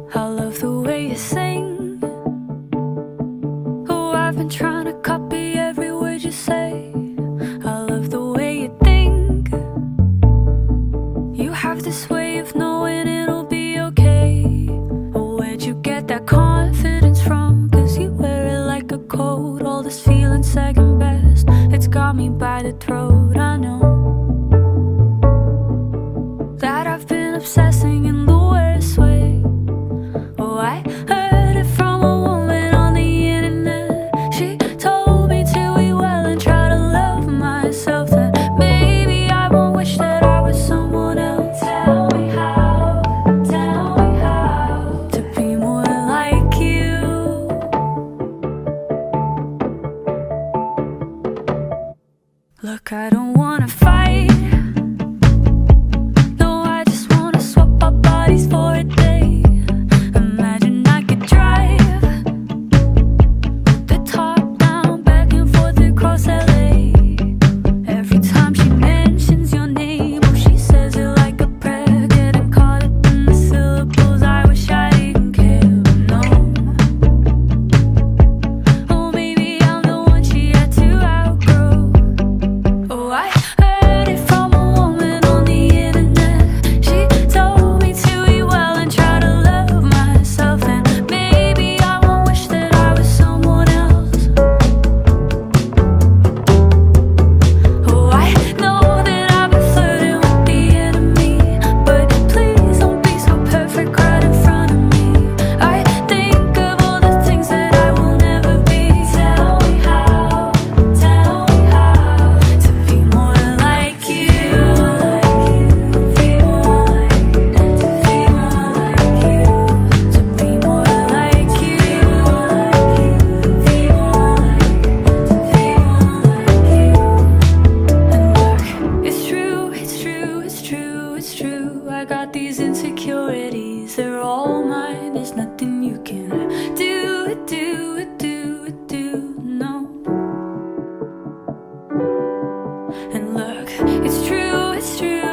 I love the way you sing. Oh, I've been trying to copy every word you say. I love the way you think. You have this way of knowing it'll be okay. Oh, where'd you get that confidence from? 'Cause you wear it like a coat. All this feeling second best, it's got me by the throat. I know that I've been obsessing in the worst way. Oh, I heard it from a woman on the internet. She told me to be well and try to love myself. That maybe I won't wish that I was someone else. Tell me how to be more like you. Look, I don't wanna fight. No, I just wanna swap our bodies for a day. Imagine I could drive the top down, back and forth across LA. Every time she mentions your name, oh, she says it like a prayer. Getting caught up in the syllables, I wish I didn't care. No, oh, maybe I'm the one she had to outgrow. Oh, I heard it from a woman on the internet. She told me to be well and try to love myself. And maybe I won't wish that I was someone else. Oh, I know that I've been flirting with the enemy, but please don't be so perfect right in front of me. I think of all the things that I will never be. Tell me how to be more like you. Be more like you. To be more like you. Be more like you. And look, it's true, it's true, it's true, it's true. I got these insecurities, they're all mine. There's nothing you can do, no. And look, it's true, it's true,